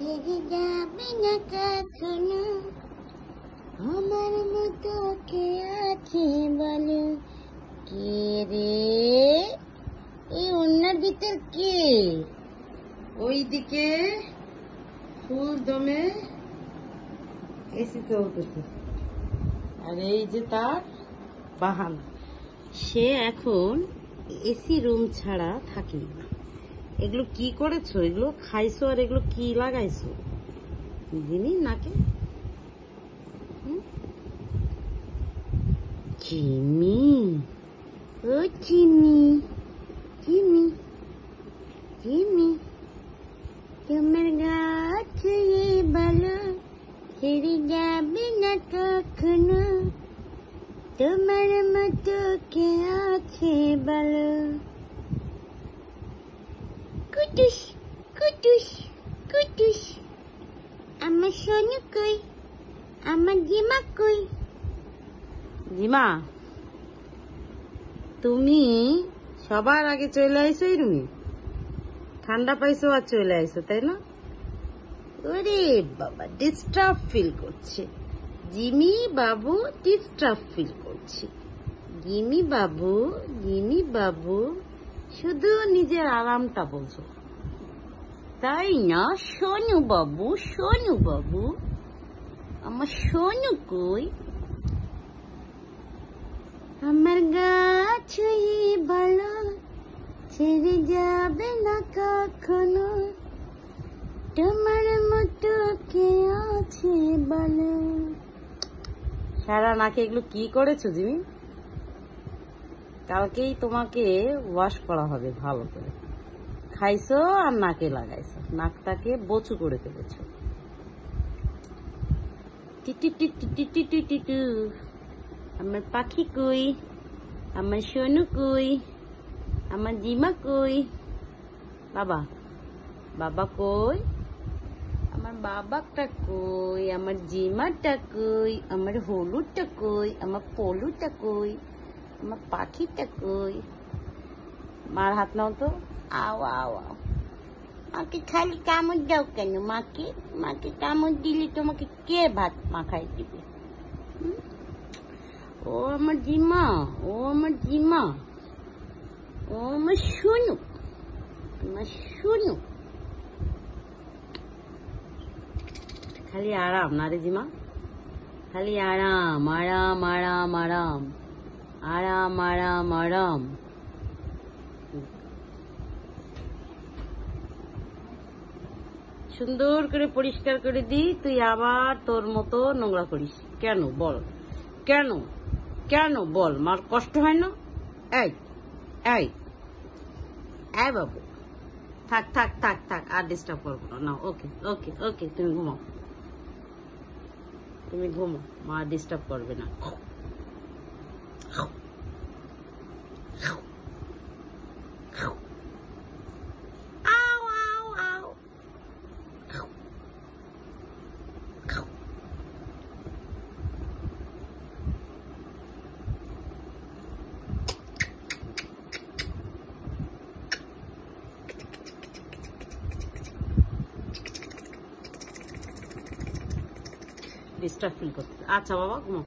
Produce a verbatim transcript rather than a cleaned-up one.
ছেড়ে যাবে না কখনো। আমার মতো কে আছে বলো? কে রে এই অন্যার ভিতর কে? ওইদিকে ফুল দমে এসি চলতেছে, আর এই যে তার বাহানা, সে এখন এসি রুম ছাড়া থাকে না। এগুলো কি করেছো? এগুলো খাইছো আর এগুলো কি লাগাইছো জিনি নাকে? চিনি, ও চিনি, চিনি, চিনি, তোমার গাছে বলো ছেড়ে যাবে না কখনো। তোমার মতো কে আছে বলো? কুটুস কুটুস কুটুস, আমার সোনু কই? আমার জিমা কই? জিমা, তুমি সবার আগে চলে আইসো এই রুমে, ঠান্ডা পাইছো আর চলে আইসো, তাই না? ওরে বাবা, ডিস্টার্ব ফিল করছে জিমি বাবু, ডিস্টার্ব ফিল করছে জিমি বাবু। জিমি বাবু শুধু নিজের আরামটা বলছো, তাই না? সোনু বাবু, সোনু বাবু, আমার সোনু কই? আমার গাছে বলো ছেড়ে যাবে না কখনো। তোমার মতো কে আছে বলো? সারা নাকে এগুলো কি করেছো জিমি? কালকেই তোমাকে ওয়াশ করা হবে ভালো করে। খাইছো আর নাকে লাগাইছো, নাকটাকে বচু করে ফেলেছো। টিটু টিটু টিটু টিটু টু, আমার পাখি কই? আমার সোনু কই? আমার জিমা কই? বাবা, বাবা কই? আমার বাবাটা কই? আমার জিমাটা কই? আমার হলুদটা কই? আমার পলুটা কই? আমার পাখিটা কই? মার হাত নাও তো। আও আও আও, মাকে খালি কামড় দাও কেন? মাকে মাকে কামড় দিলে তোমাকে কে ভাত মাখাই দিবে? ও আমার জিমা, ও আমার জিমা, ও আমার সোনু, আমার সোনু। খালি আরাম না রে জিমা, খালি আরাম আরাম আরাম আরাম আরাম আরাম আরাম। সুন্দর করে পরিষ্কার করে দি, তুই আবার তোর মতো নোংরা করিস কেন বল? কেন কেন বল? মার কষ্ট হয় না? এই এই এই বাবু, থাক থাক থাক থাক, আর ডিস্টার্ব করবো না। না, ওকে ওকে ওকে, তুমি ঘুমাও, তুমি ঘুমো, মা ডিস্টার্ব করবে না। ডিস্টার্ব ফিল করতে, আচ্ছা বাবা ঘুমাও।